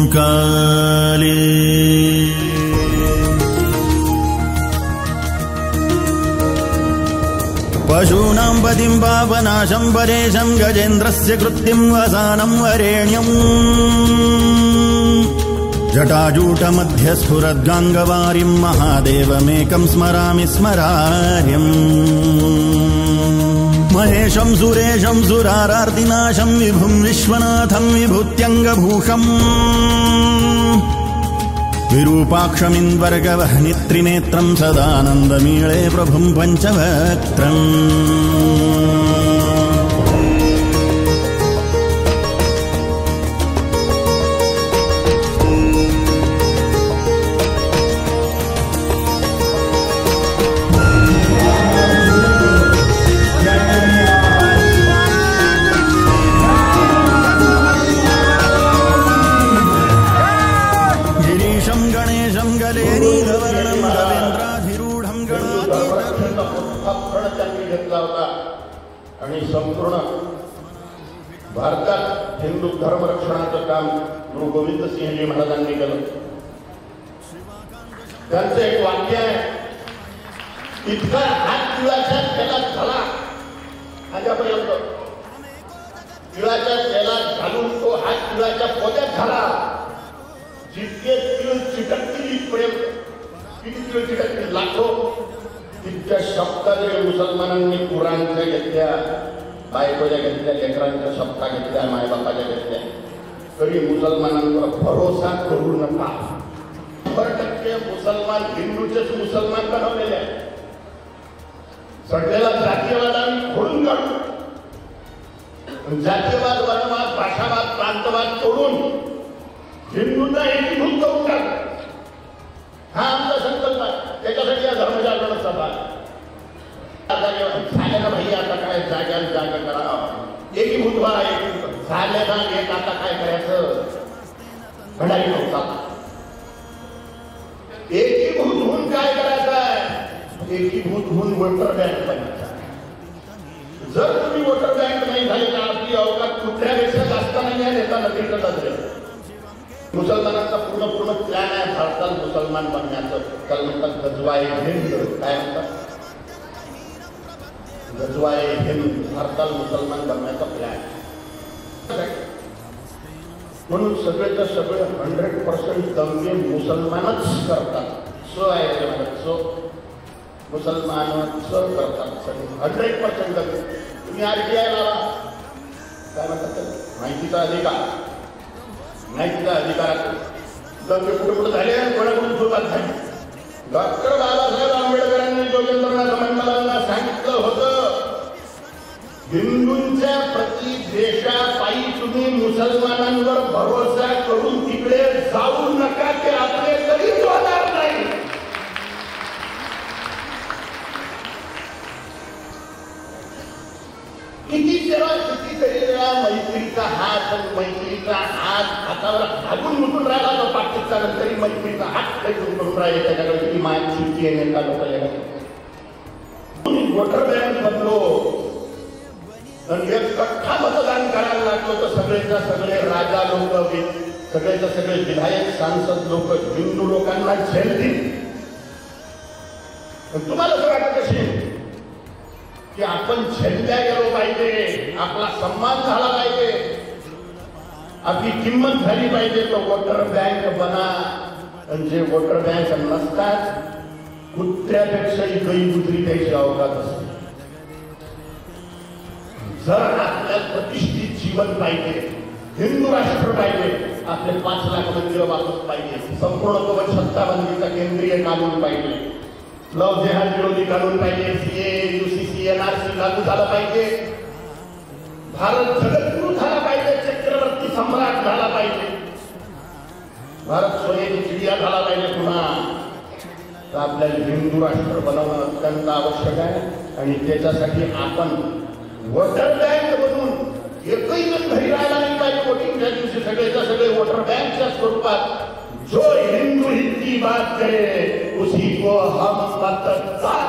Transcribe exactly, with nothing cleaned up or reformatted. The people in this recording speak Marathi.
काले पशूनां पतिं पापनाशं परेशं गजेन्द्रस्य कृत्तिं वसानं वरेण्यम् जटाजूटमध्यस्फुरद्गाङ्गवारिं महादेवमेकं स्मरामि स्मरार्यम् महेशं सुरेशं सुरारार्तिनाशं विभुं विश्वनाथं विभूत्यङ्गभूषम् विरूपाक्षमिन्द्वर्गवह्नि त्रिनेत्रं सदानन्दमीळे प्रभुं पञ्चवक्त्रम् आणि संपूर्ण भारतात हिंदू धर्म रक्षणाचं काम गुरु गोविंद सिंहजी महाराजांनी केलं. त्यांचं एक वाक्य आहे, इतका हात तिळाच्या तेलात झाला आजपर्यंत तिळाच्या तेलात घालून तो हात तिळाच्या पोत्यात झाला. जितके तिळ चिटकतील इथपर्यंत किती तिळ चिटकतील लाखो तितक्या शब्दाचे मुसलमानांनी कुराणच्या घेतल्या, बायकोच्या घेतल्या, लेकरांच्या शब्दा घेतल्या, मायबापाच्या घेतल्या. तरी मुसलमानांवर भरोसा करू नका. शंभर टक्के मुसलमान हिंदूचेच मुसलमान बनवलेले आहेत. सगळ्याला जातीयवाद आम्ही खोडून काढू. जातीयवाद, वर्णवाद, भाषावाद, प्रांतवाद तोडून हिंदूंना एकीभूत करून टाकू. हा आमचा संकल्प आहे. त्याच्यासाठी या धर्मजागरण सभा झाल्या भाई आता काय जाग्या जागा करा, एकीभूत व्हा. एकीभूत झाल्या ना एक आता काय करायचं घडाई नव्हता. एकीभूत होऊन काय करायचं आहे, एकीभूत होऊन वोटर बँक बनायचा. जर तुम्ही वोटर बँक नाही झाले तर आपली अवकाश कुठल्यापेक्षा जास्त नाही आहे. नेता नदीकडे जाते. मुसलमानांचा पूर्ण पूर्ण प्लॅन आहे भारतात मुसलमान बनण्याचं. त्याला म्हणतात गजवाए हिंद. काय म्हणतात गजवाए हिंद, भारतात मुसलमान बनण्याचा प्लॅन. म्हणून सगळेच्या सगळे हंड्रेड पर्सेंट दंगे मुसलमानच करतात. स आहे सो मुसलमानच करतात सगळे हंड्रेड पर्सेंट दंगे. तुम्ही आरटीआय लावा, काय म्हणतात माहितीचा अधिकार, माहितीचा अधिकारात दंगे कुठे कुठे झाले, कोणाकडून सुरुवात झाली. डॉक्टर बाबासाहेब आंबेडकरांनी जोगेंद्रनाथ मंडलांना सांगितलं होतं, हिंदूंच्या प्रति देशापायी तुम्ही मुसलमानांवर भरोसा करून तिकडे जाऊ नका, ते आपले कधीच होणार नाही. किती सेवा, कितीतरी वेळा मैत्रीचा हात मैत्रीचा हात हातावर घालून मुटून राहिला तो पाकिस्तान, तरी मैत्रीचा हात खेळून करून राहिले. त्याच्याकडे किती माय चुकी आहे नेता लोक. वोटर बँक बनलो आणि एक कट्टा मतदान करायला लागलो तर सगळेच्या सगळे राजा लोक, सगळेच्या सगळे विधायक सांसद लोक हिंदू लोकांना झेलतील. तुम्हाला असं वाटत असेल की आपण झेलल्या गेलो पाहिजे, आपला सन्मान झाला पाहिजे, आपली किंमत झाली पाहिजे, तर वोटर बँक बना. आणि जे वोटर बँक नसतात कुत्र्यापेक्षाही गई कुत्री द्यायची अवकाश असते. जर आपल्या प्रतिष्ठित जीवन पाहिजे, हिंदू राष्ट्र पाहिजे, आपले पाच लाख मंदिर वापस पाहिजे, संपूर्ण कवच सत्ताबंदीचा केंद्रीय कानून पाहिजे, लव जेहाद विरोधी कानून पाहिजे, सीए यूसीसी एनआरसी लागू झाला पाहिजे, भारत जगद्गुरु झाला पाहिजे, चक्रवर्ती सम्राट झाला पाहिजे, भारत सोन्याची चिडिया झाला पाहिजे पुन्हा. तर आपल्याला हिंदू राष्ट्र बनवणं अत्यंत आवश्यक आहे. आणि त्याच्यासाठी आपण वोटर बँक बनून एकही जण घरी राहायला नाही पाहिजे. वोटिंगच्या दिवशी सगळेच्या सगळे वोटर बँकच्या स्वरूपात जो हिंदू हित की बात करे उसी को हम मतदार